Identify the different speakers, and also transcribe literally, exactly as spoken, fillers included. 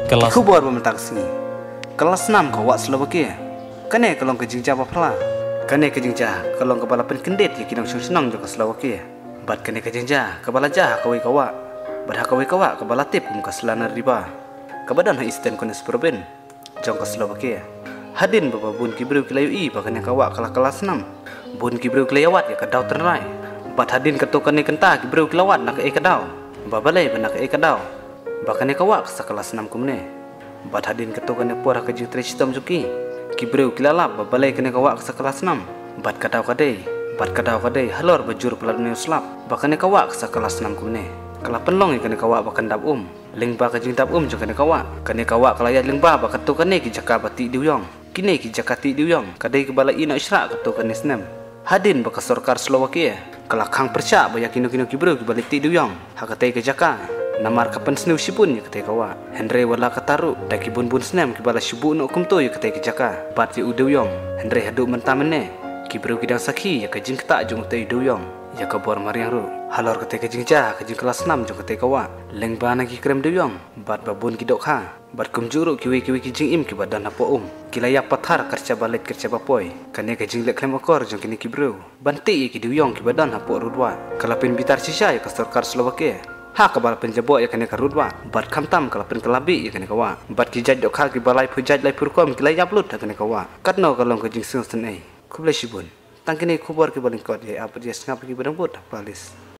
Speaker 1: Kelas
Speaker 2: Kubur mementak sini. Kelas enam kau wak Slovakia. Kane kalong kejing japa pala. Kane kejing jah kalong kepala pen kendet ya kinang senang jo ke Slovakia. Bat kane kejing jah kepala jah kawai kawa. Bat kawai kawa kepala tip kum ke selana riba. Kebadan ha isten kones proben jong ke Slovakia. Hadin bapa bun kibreu kilayu i bakane kawa kala kelas enam. Bun kibreu kilayawat ya kadau ternai. Bat hadin ketukane kenta kibreu kilawat nak e kadau. Babalai benak e kadau. Bakane kawa sa kelas enam kumne. Bat hadin ketukane puara ke jutre sistem juki. Kibreu kilalap babalai kene kawa sa kelas enam. Bat kadau kadai. Bat kadau kadai halor bajur peladune uslap. Bakane kawa sa kelas enam kumne. Kala penlong kene kawa bakan dap um. Lingba ke jing dap um jo kene kawa. Kene kawa kalayat lingba bakatukane ki jaka bati diuyong. Kine ki jakati diuyong kadai ke balai ina isra ketukane snem. Hadin baka sorkar Slovakia. Kala khang perca baya kino-kino kibreu ki balik ti diuyong. Hakatai ke jaka. Namar kapan snew sibun ya ketai kawa. Henry wala kataru daki bun bun snem kibala sibu no kumto ya ketai kejaka. Bat ya uduyong. Henry haduk mentamene. Kibreu kidang sakhi ya kejing ketak jung ketai uduyong. Ya kabor mariang ru. Halor ketai kejing jah kejing kelas enam jung ketai kawa. Leng bana ki krem duyong. Bat babun kidok ha. Bat kumjuru kiwi kiwi kejing im kibadan hapo um. Kilayak pathar kerja balik kerja bapoy. Kane kejing lek klem akor jung kini kibreu. Banti ya ki duyong kibadan hapo rudwa. Kalapin bitar sisa ya ke sorkar Slovakia. Ha kabal penjabo ya kene karudwa bat kamtam kala pen kelabi ya kene kawa bat kijaj dok ha ki balai pujaj lai purkom ki lai yaplut ya kene kawa katno kalong ke jing sung sen ai kublai sibun tangkini kubor ki baling kot ya apa dia ngap ki barang bot palis.